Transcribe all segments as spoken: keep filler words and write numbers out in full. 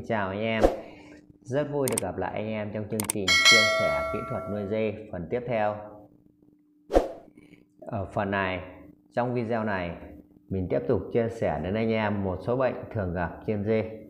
chào anh em, rất vui được gặp lại anh em trong chương trình chia sẻ kỹ thuật nuôi dê phần tiếp theo. Ở phần này, trong video này, mình tiếp tục chia sẻ đến anh em một số bệnh thường gặp trên dê.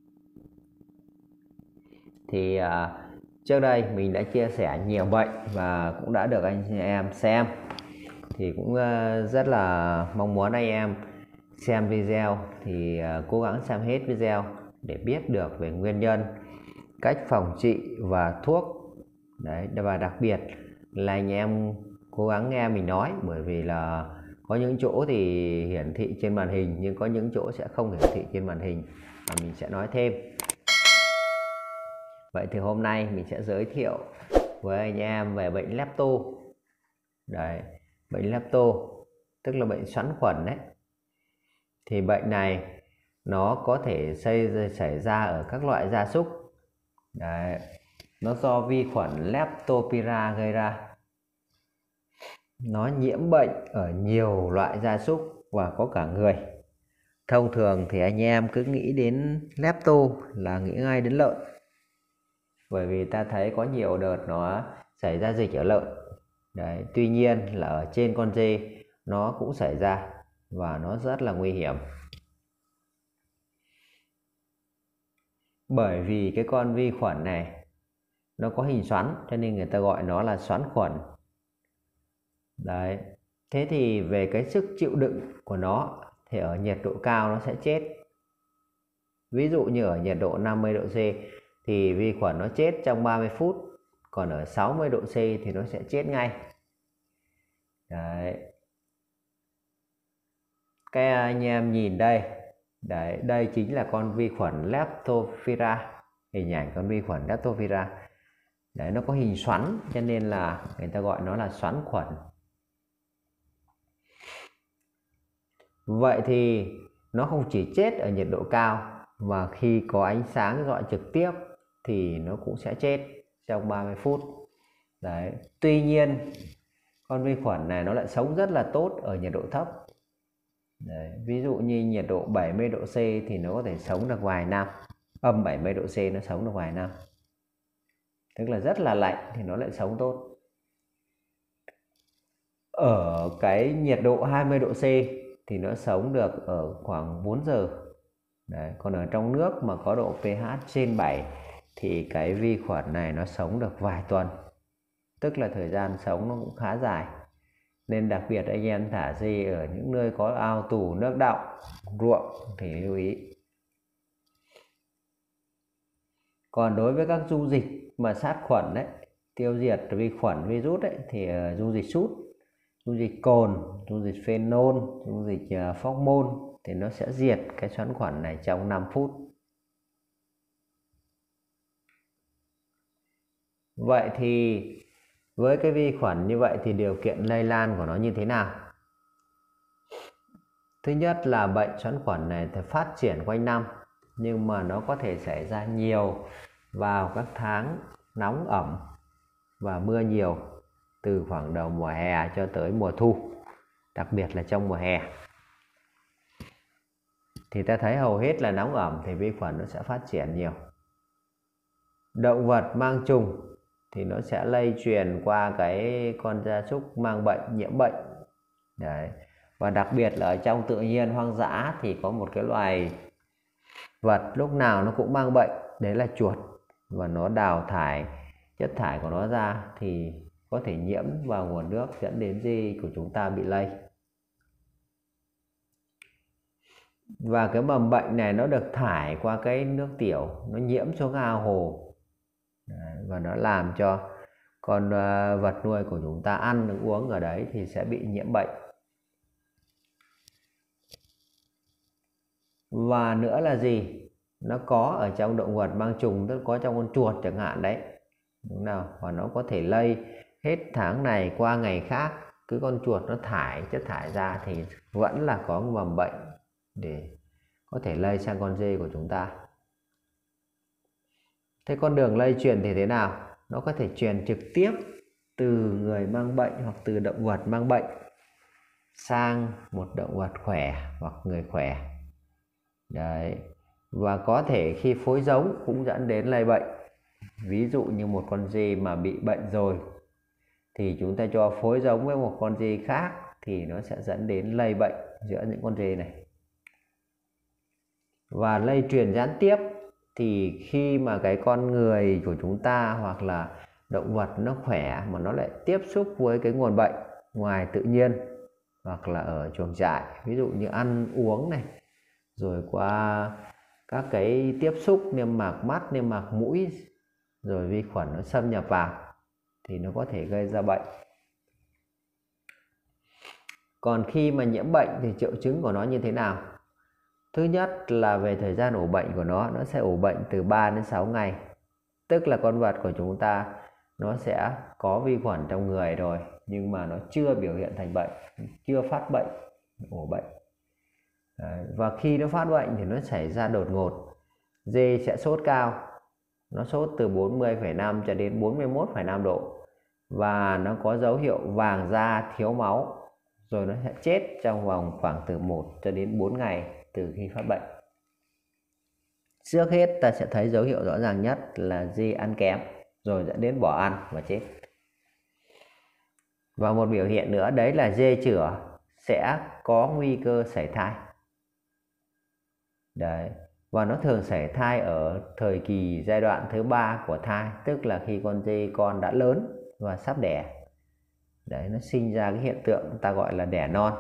Thì à, trước đây mình đã chia sẻ nhiều bệnh và cũng đã được anh em xem. Thì cũng uh, rất là mong muốn anh em xem video thì uh, cố gắng xem hết video để biết được về nguyên nhân, cách phòng trị và thuốc. Đấy, và đặc biệt là anh em cố gắng nghe mình nói, bởi vì là có những chỗ thì hiển thị trên màn hình nhưng có những chỗ sẽ không hiển thị trên màn hình, và mình sẽ nói thêm. Vậy thì hôm nay mình sẽ giới thiệu với anh em về bệnh lepto. Đấy, bệnh lepto tức là bệnh xoắn khuẩn đấy. Thì bệnh này nó có thể xảy, xảy ra ở các loại gia súc. Đấy, nó do vi khuẩn Leptospira gây ra. Nó nhiễm bệnh ở nhiều loại gia súc và có cả người. Thông thường thì anh em cứ nghĩ đến lepto là nghĩ ngay đến lợn, bởi vì ta thấy có nhiều đợt nó xảy ra dịch ở lợn. Đấy, tuy nhiên là ở trên con dê nó cũng xảy ra và nó rất là nguy hiểm. Bởi vì cái con vi khuẩn này nó có hình xoắn cho nên người ta gọi nó là xoắn khuẩn. Đấy, thế thì về cái sức chịu đựng của nó thì ở nhiệt độ cao nó sẽ chết. Ví dụ như ở nhiệt độ năm mươi độ C thì vi khuẩn nó chết trong ba mươi phút, còn ở sáu mươi độ C thì nó sẽ chết ngay. Đấy, cái anh em nhìn đây, đấy, đây chính là con vi khuẩn Leptospira, hình ảnh con vi khuẩn Leptospira. Đấy, nó có hình xoắn cho nên là người ta gọi nó là xoắn khuẩn. Vậy thì nó không chỉ chết ở nhiệt độ cao mà khi có ánh sáng rọi trực tiếp thì nó cũng sẽ chết trong ba mươi phút. Đấy, tuy nhiên con vi khuẩn này nó lại sống rất là tốt ở nhiệt độ thấp. Đấy, ví dụ như nhiệt độ bảy mươi độ C thì nó có thể sống được vài năm, âm bảy mươi độ C nó sống được vài năm, tức là rất là lạnh thì nó lại sống tốt. Ở cái nhiệt độ hai mươi độ C thì nó sống được ở khoảng bốn giờ. Đấy, còn ở trong nước mà có độ pH trên bảy thì cái vi khuẩn này nó sống được vài tuần, tức là thời gian sống nó cũng khá dài. Nên đặc biệt anh em thả dê ở những nơi có ao tù, nước đọng, ruộng thì lưu ý. Còn đối với các dung dịch mà sát khuẩn đấy, tiêu diệt vi khuẩn, virus đấy, thì uh, dung dịch sút, dung dịch cồn, dung dịch phenol, dung dịch uh, phóc-môn thì nó sẽ diệt cái xoắn khuẩn này trong năm phút. Vậy thì với cái vi khuẩn như vậy thì điều kiện lây lan của nó như thế nào? Thứ nhất là bệnh xoắn khuẩn này thì phát triển quanh năm, nhưng mà nó có thể xảy ra nhiều vào các tháng nóng ẩm và mưa nhiều, từ khoảng đầu mùa hè cho tới mùa thu, đặc biệt là trong mùa hè. Thì ta thấy hầu hết là nóng ẩm thì vi khuẩn nó sẽ phát triển nhiều. Động vật mang trùng thì nó sẽ lây truyền qua cái con gia súc mang bệnh, nhiễm bệnh. Đấy. Và đặc biệt là ở trong tự nhiên hoang dã thì có một cái loài vật lúc nào nó cũng mang bệnh, đấy là chuột. Và nó đào thải chất thải của nó ra thì có thể nhiễm vào nguồn nước, dẫn đến dê của chúng ta bị lây. Và cái mầm bệnh này nó được thải qua cái nước tiểu, nó nhiễm xuống ao hồ. Đấy, và nó làm cho con vật nuôi của chúng ta ăn uống ở đấy thì sẽ bị nhiễm bệnh. Và nữa là gì? Nó có ở trong động vật mang trùng, tức có trong con chuột chẳng hạn đấy, đúng nào? Và nó có thể lây hết tháng này qua ngày khác. Cứ con chuột nó thải chất thải ra thì vẫn là có mầm bệnh để có thể lây sang con dê của chúng ta. Thế con đường lây truyền thì thế nào? Nó có thể truyền trực tiếp từ người mang bệnh hoặc từ động vật mang bệnh sang một động vật khỏe hoặc người khỏe. Đấy. và có thể khi phối giống cũng dẫn đến lây bệnh. Ví dụ như một con dê mà bị bệnh rồi thì chúng ta cho phối giống với một con dê khác thì nó sẽ dẫn đến lây bệnh giữa những con dê này. Và lây truyền gián tiếp thì khi mà cái con người của chúng ta hoặc là động vật nó khỏe mà nó lại tiếp xúc với cái nguồn bệnh ngoài tự nhiên hoặc là ở chuồng trại, ví dụ như ăn uống này, rồi qua các cái tiếp xúc niêm mạc mắt, niêm mạc mũi, rồi vi khuẩn nó xâm nhập vào thì nó có thể gây ra bệnh. Còn khi mà nhiễm bệnh thì triệu chứng của nó như thế nào? Thứ nhất là về thời gian ủ bệnh của nó, nó sẽ ủ bệnh từ ba đến sáu ngày. Tức là con vật của chúng ta nó sẽ có vi khuẩn trong người rồi nhưng mà nó chưa biểu hiện thành bệnh, chưa phát bệnh, ủ bệnh. Đấy. Và khi nó phát bệnh thì nó xảy ra đột ngột. Dê sẽ sốt cao, nó sốt từ bốn mươi phẩy năm cho đến bốn mươi mốt phẩy năm độ và nó có dấu hiệu vàng da, thiếu máu, rồi nó sẽ chết trong vòng khoảng từ một cho đến bốn ngày từ khi phát bệnh. Trước hết ta sẽ thấy dấu hiệu rõ ràng nhất là dê ăn kém rồi dẫn đến bỏ ăn và chết. Và một biểu hiện nữa đấy là dê chửa sẽ có nguy cơ sảy thai. Đấy. Và nó thường sảy thai ở thời kỳ giai đoạn thứ ba của thai, tức là khi con dê con đã lớn và sắp đẻ. Đấy, nó sinh ra cái hiện tượng ta gọi là đẻ non.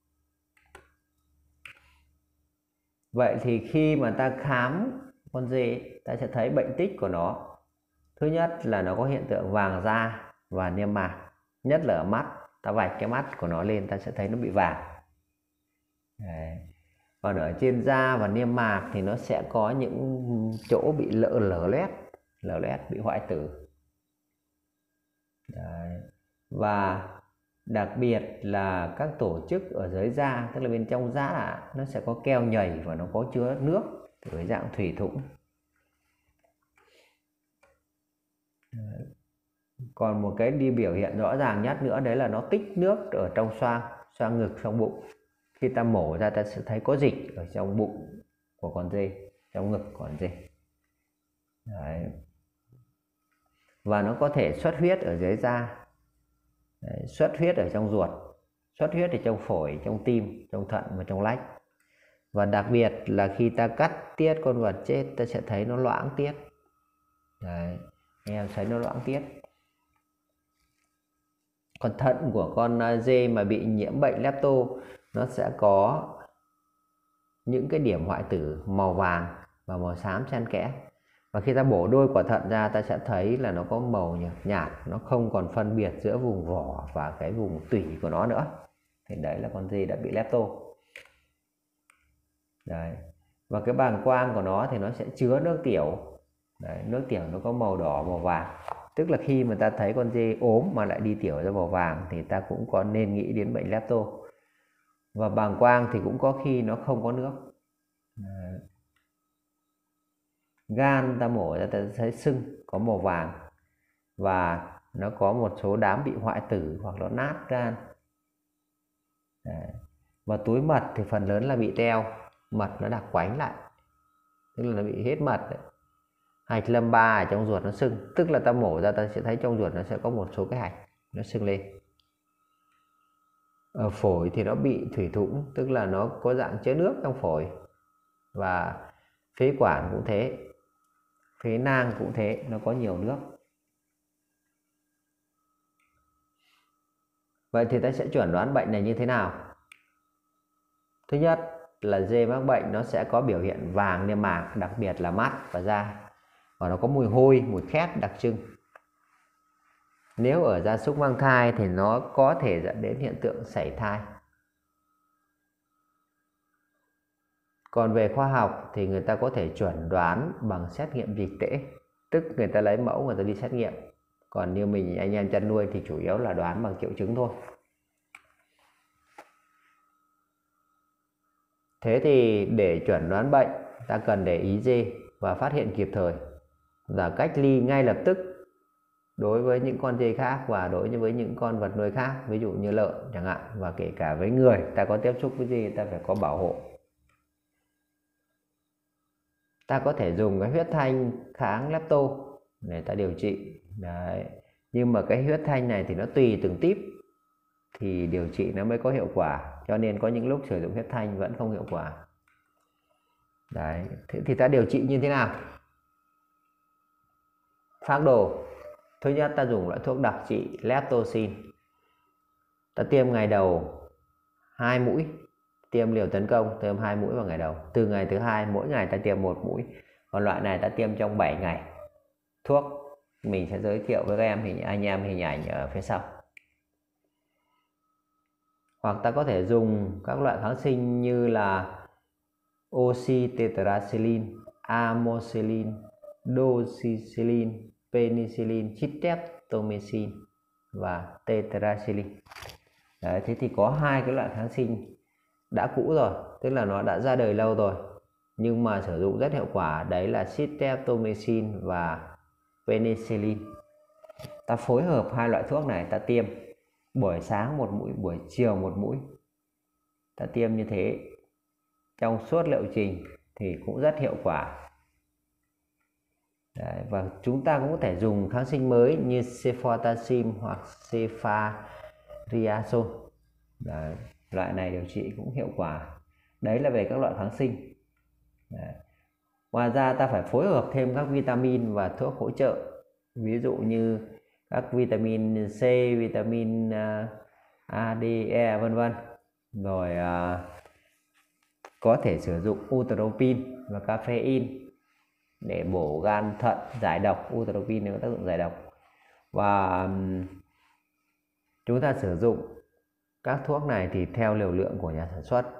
Vậy thì khi mà ta khám con dê, ta sẽ thấy bệnh tích của nó. Thứ nhất là nó có hiện tượng vàng da và niêm mạc, nhất là ở mắt. Ta vạch cái mắt của nó lên ta sẽ thấy nó bị vàng. Đấy. Còn ở trên da và niêm mạc thì nó sẽ có những chỗ bị lở lở loét, lở loét, bị hoại tử. Đấy. Và đặc biệt là các tổ chức ở dưới da, tức là bên trong da nó sẽ có keo nhầy và nó có chứa nước với dạng thủy thủng. Đấy. Còn một cái đi biểu hiện rõ ràng nhất nữa đấy là nó tích nước ở trong xoang, xoang ngực, trong bụng. Khi ta mổ ra ta sẽ thấy có dịch ở trong bụng của con dê, trong ngực của con dê. Đấy. Và nó có thể xuất huyết ở dưới da. Đấy, xuất huyết ở trong ruột, xuất huyết ở trong phổi, trong tim, trong thận và trong lách. Và đặc biệt là khi ta cắt tiết con vật chết, ta sẽ thấy nó loãng tiết. Đấy, em thấy nó loãng tiết. Còn thận của con dê mà bị nhiễm bệnh lepto, nó sẽ có những cái điểm hoại tử màu vàng và màu xám xen kẽ. Và khi ta bổ đôi quả thận ra, ta sẽ thấy là nó có màu nhạt, nó không còn phân biệt giữa vùng vỏ và cái vùng tủy của nó nữa. Thì đấy là con dê đã bị lepto. Đấy. Và cái bàng quang của nó thì nó sẽ chứa nước tiểu. Đấy, nước tiểu nó có màu đỏ, màu vàng. Tức là khi mà ta thấy con dê ốm mà lại đi tiểu ra màu vàng thì ta cũng có nên nghĩ đến bệnh lepto. Và bàng quang thì cũng có khi nó không có nước. Đấy. Gan ta mổ ra ta thấy sưng, có màu vàng và nó có một số đám bị hoại tử hoặc nó nát gan. Đấy. Và túi mật thì phần lớn là bị teo, mật nó đặc quánh lại, tức là nó bị hết mật đấy. Hạch lâm ba ở trong ruột nó sưng, tức là ta mổ ra ta sẽ thấy trong ruột nó sẽ có một số cái hạch nó sưng lên. Ở phổi thì nó bị thủy thủng, tức là nó có dạng chứa nước trong phổi. Và phế quản cũng thế, phế nang cũng thế, nó có nhiều nước. Vậy thì ta sẽ chẩn đoán bệnh này như thế nào? Thứ nhất là dê mắc bệnh nó sẽ có biểu hiện vàng niêm mạc, đặc biệt là mắt và da. Và nó có mùi hôi, mùi khét đặc trưng. Nếu ở gia súc mang thai thì nó có thể dẫn đến hiện tượng sảy thai. Còn về khoa học thì người ta có thể chuẩn đoán bằng xét nghiệm dịch tễ, tức người ta lấy mẫu người ta đi xét nghiệm. Còn như mình anh em chăn nuôi thì chủ yếu là đoán bằng triệu chứng thôi. Thế thì để chuẩn đoán bệnh, ta cần để ý dê và phát hiện kịp thời và cách ly ngay lập tức đối với những con dê khác và đối với những con vật nuôi khác, ví dụ như lợn chẳng hạn, và kể cả với người ta có tiếp xúc với dê ta phải có bảo hộ. ta có thể dùng cái huyết thanh kháng lepto để ta điều trị. Đấy. Nhưng mà cái huyết thanh này thì nó tùy từng típ thì điều trị nó mới có hiệu quả, cho nên có những lúc sử dụng huyết thanh vẫn không hiệu quả. Đấy. Thế thì ta điều trị như thế nào? Phác đồ. Thứ nhất, ta dùng loại thuốc đặc trị leptosin. Ta tiêm ngày đầu hai mũi, tiêm liều tấn công, tiêm hai mũi vào ngày đầu. Từ ngày thứ hai mỗi ngày ta tiêm một mũi. Còn loại này ta tiêm trong bảy ngày. Thuốc mình sẽ giới thiệu với các em hình anh em hình ảnh ở phía sau. Hoặc ta có thể dùng các loại kháng sinh như là oxytetracycline, amoxicillin, doxycycline, penicillin, streptomycin và tetracycline. Đấy, thế thì có hai cái loại kháng sinh đã cũ rồi, tức là nó đã ra đời lâu rồi nhưng mà sử dụng rất hiệu quả, đấy là streptomycin và penicillin. Ta phối hợp hai loại thuốc này, ta tiêm buổi sáng một mũi, buổi chiều một mũi. Ta tiêm như thế trong suốt liệu trình thì cũng rất hiệu quả. Đấy, và chúng ta cũng có thể dùng kháng sinh mới như cefotaxime hoặc ceftriaxone. Đấy, loại này điều trị cũng hiệu quả. Đấy là về các loại kháng sinh. Đấy. Ngoài ra ta phải phối hợp thêm các vitamin và thuốc hỗ trợ, ví dụ như các vitamin C, vitamin A, D, E vân vân. Rồi à, có thể sử dụng utropin và caffeine để bổ gan thận, giải độc. Utropin có tác dụng giải độc. Và chúng ta sử dụng các thuốc này thì theo liều lượng của nhà sản xuất.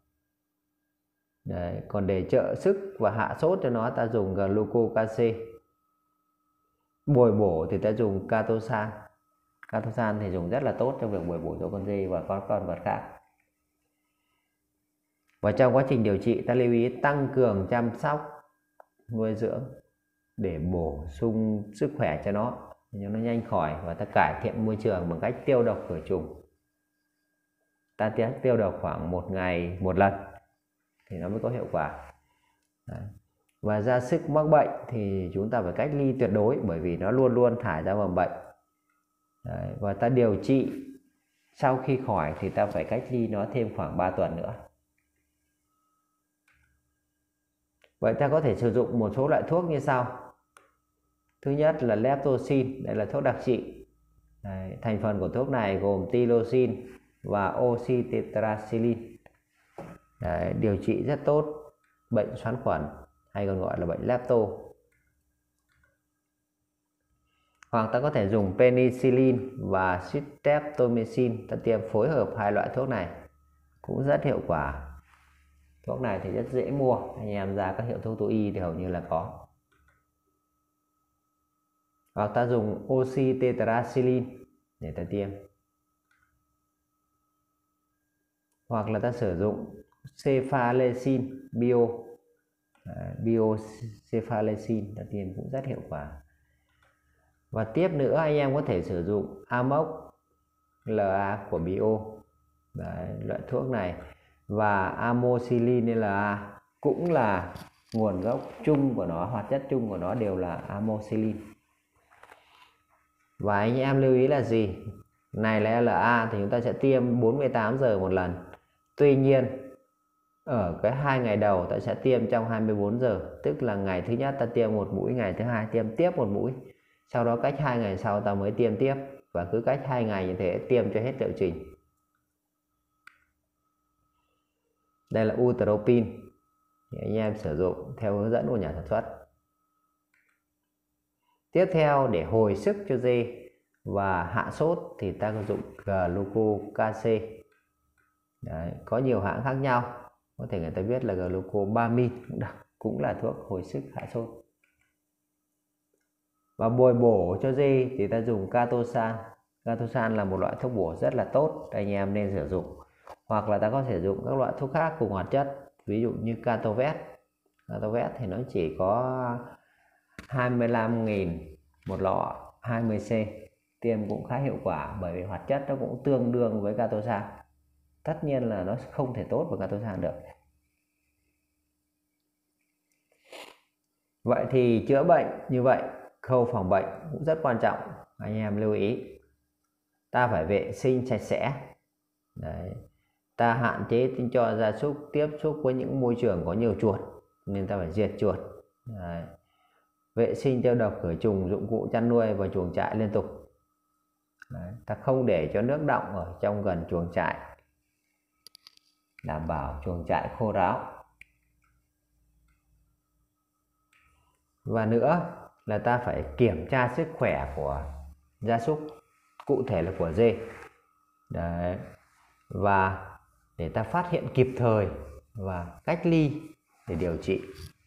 Đấy, còn để trợ sức và hạ sốt cho nó, ta dùng glucocace. Bồi bổ thì ta dùng catosan. Catosan thì dùng rất là tốt trong việc bồi bổ cho con dê và các con vật khác. Và trong quá trình điều trị, ta lưu ý tăng cường chăm sóc nuôi dưỡng để bổ sung sức khỏe cho nó, cho nó nhanh khỏi, và ta cải thiện môi trường bằng cách tiêu độc khử trùng. Ta tiêu độc khoảng một ngày một lần thì nó mới có hiệu quả. Đấy. Và ra sức mắc bệnh thì chúng ta phải cách ly tuyệt đối, bởi vì nó luôn luôn thải ra mầm bệnh. Đấy. Và ta điều trị sau khi khỏi thì ta phải cách ly nó thêm khoảng ba tuần nữa. Vậy ta có thể sử dụng một số loại thuốc như sau. Thứ nhất là leptosin, đây là thuốc đặc trị. Đấy, thành phần của thuốc này gồm tylosin và oxytetracycline. Đấy, điều trị rất tốt bệnh xoắn khuẩn hay còn gọi là bệnh lepto. Hoặc ta có thể dùng penicillin và streptomycin, ta tiêm phối hợp hai loại thuốc này cũng rất hiệu quả. Thuốc này thì rất dễ mua, anh em ra các hiệu thuốc thú y thì hầu như là có. Hoặc ta dùng oxytetracycline để ta tiêm. Hoặc là ta sử dụng cefalecin bio, biocefalecin, ta tiêm cũng rất hiệu quả. Và tiếp nữa anh em có thể sử dụng Amox lờ a của bio. Đấy, loại thuốc này và amoxicillin lờ a cũng là nguồn gốc chung của nó, hoạt chất chung của nó đều là amoxicillin. Và anh em lưu ý là gì? Này là lờ a thì chúng ta sẽ tiêm bốn mươi tám giờ một lần. Tuy nhiên ở cái hai ngày đầu ta sẽ tiêm trong hai mươi bốn giờ, tức là ngày thứ nhất ta tiêm một mũi, ngày thứ hai tiêm tiếp một mũi, sau đó cách hai ngày sau ta mới tiêm tiếp, và cứ cách hai ngày như thế tiêm cho hết liệu trình. Đây là utropin, thì anh em sử dụng theo hướng dẫn của nhà sản xuất. Tiếp theo để hồi sức cho dê và hạ sốt thì ta sử dụng glucocace. Đấy, có nhiều hãng khác nhau, có thể người ta viết là glucobamin cũng được, cũng là thuốc hồi sức hạ sốt. Và bồi bổ cho dê thì ta dùng catosan. Catosan là một loại thuốc bổ rất là tốt, anh em nên sử dụng. Hoặc là ta có thể sử dụng các loại thuốc khác cùng hoạt chất, ví dụ như Catovet. Catovet thì nó chỉ có hai mươi lăm nghìn một lọ hai mươi c, tiêm cũng khá hiệu quả bởi vì hoạt chất nó cũng tương đương với Catosan. Tất nhiên là nó không thể tốt với Catosan được. Vậy thì chữa bệnh như vậy, khâu phòng bệnh cũng rất quan trọng, anh em lưu ý. Ta phải vệ sinh sạch sẽ. Đấy. Ta hạn chế cho gia súc tiếp xúc với những môi trường có nhiều chuột, nên ta phải diệt chuột. Đấy. Vệ sinh tiêu độc khử trùng dụng cụ chăn nuôi và chuồng trại liên tục. Đấy. Ta không để cho nước đọng ở trong gần chuồng trại, đảm bảo chuồng trại khô ráo. Và nữa là ta phải kiểm tra sức khỏe của gia súc, cụ thể là của dê. Đấy. Và để ta phát hiện kịp thời và cách ly để điều trị.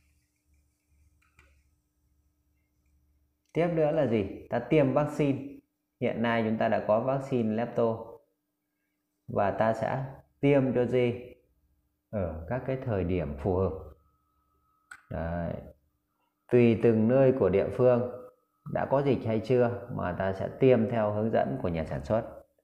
Tiếp nữa là gì? Ta tiêm vaccine. Hiện nay chúng ta đã có vaccine lepto và ta sẽ tiêm cho dê ở các cái thời điểm phù hợp. Đấy. Tùy từng nơi của địa phương đã có dịch hay chưa mà ta sẽ tiêm theo hướng dẫn của nhà sản xuất.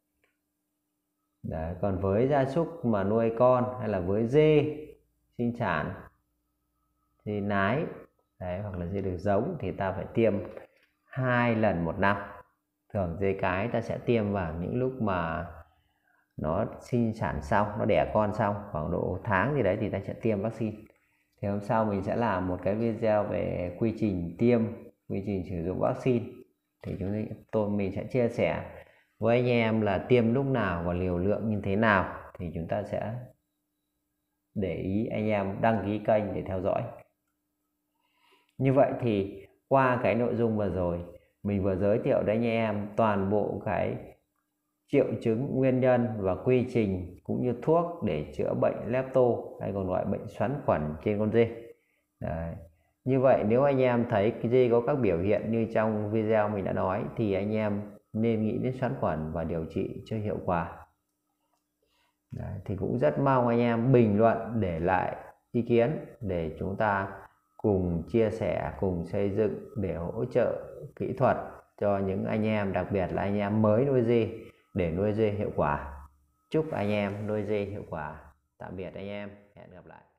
Đấy. Còn với gia súc mà nuôi con hay là với dê sinh sản, dê nái, đấy, hoặc là dê được giống thì ta phải tiêm hai lần một năm. Thường dê cái ta sẽ tiêm vào những lúc mà nó sinh sản xong, nó đẻ con xong khoảng độ tháng gì đấy thì ta sẽ tiêm vaccine. Thì hôm sau mình sẽ làm một cái video về quy trình tiêm, quy trình sử dụng vaccine. Thì chúng tôi mình sẽ chia sẻ với anh em là tiêm lúc nào và liều lượng như thế nào. Thì chúng ta sẽ để ý anh em đăng ký kênh để theo dõi. Như vậy thì qua cái nội dung vừa rồi mình vừa giới thiệu đến anh em toàn bộ cái triệu chứng, nguyên nhân và quy trình cũng như thuốc để chữa bệnh lepto hay còn gọi bệnh xoắn khuẩn trên con dê. Đấy. Như vậy nếu anh em thấy cái dê có các biểu hiện như trong video mình đã nói thì anh em nên nghĩ đến xoắn khuẩn và điều trị cho hiệu quả. Đấy. Thì cũng rất mong anh em bình luận để lại ý kiến để chúng ta cùng chia sẻ, cùng xây dựng để hỗ trợ kỹ thuật cho những anh em, đặc biệt là anh em mới nuôi dê để nuôi dê hiệu quả. Chúc anh em nuôi dê hiệu quả. Tạm biệt anh em, hẹn gặp lại.